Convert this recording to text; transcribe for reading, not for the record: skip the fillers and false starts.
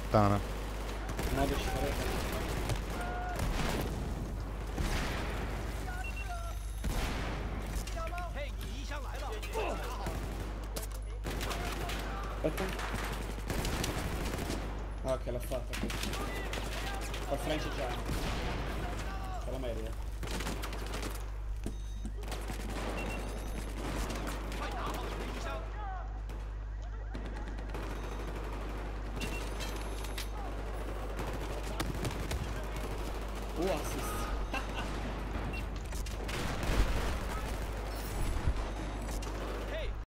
puttana. No, che ci farete. Aspetta. Ah, ok, l'ha fatta. Fa il flank già. Se la merita. Assist.